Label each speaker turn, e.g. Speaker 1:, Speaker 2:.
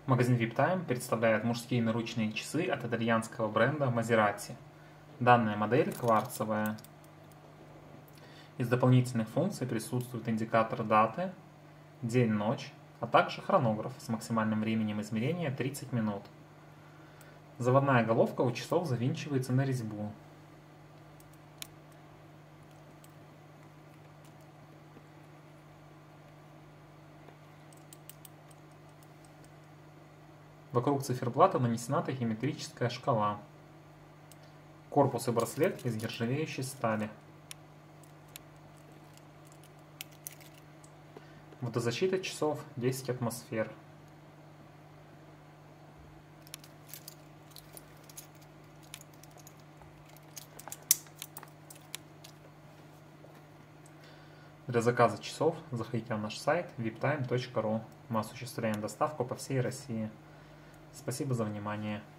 Speaker 1: Магазин VIPtime представляет мужские наручные часы от итальянского бренда Maserati. Данная модель кварцевая. Из дополнительных функций присутствует индикатор даты, день-ночь, а также хронограф с максимальным временем измерения 30 минут. Заводная головка у часов завинчивается на резьбу. Вокруг циферблата нанесена тахиметрическая шкала. Корпус и браслет из нержавеющей стали. Водозащита часов 10 атмосфер. Для заказа часов заходите на наш сайт viptime.ru. Мы осуществляем доставку по всей России. Спасибо за внимание.